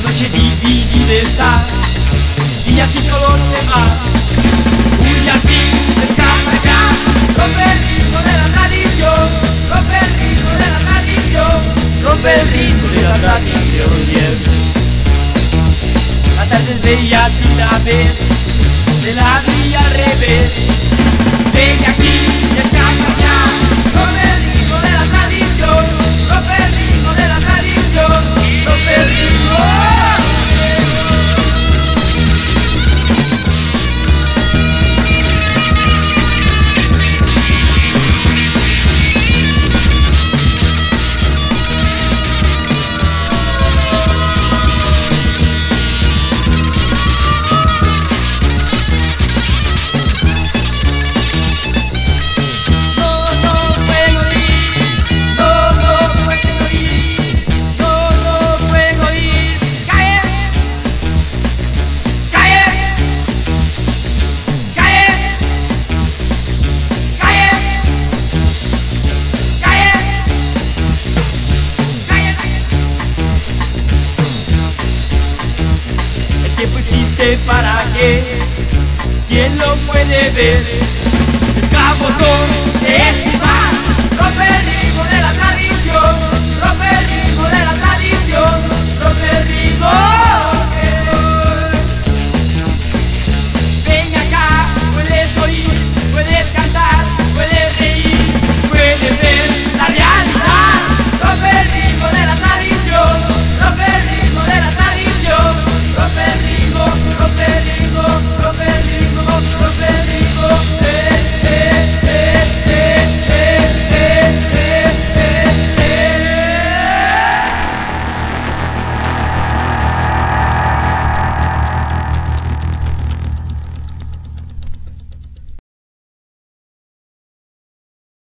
noche dividida está, y así todos los demás. Y así escapa ya, rompe el ritmo de la tradición, rompe el ritmo de la tradición, rompe el ritmo de la tradición, yeah. La tarde es bella si la ves, de lado y al revés. Ven aquí y escapa ya, rompe el ritmo de la tradición, rompe el ritmo de la tradición, rompe el ritmo. ¿Para qué? ¿Quién lo puede ver? Esclavos son de este bar, rompe el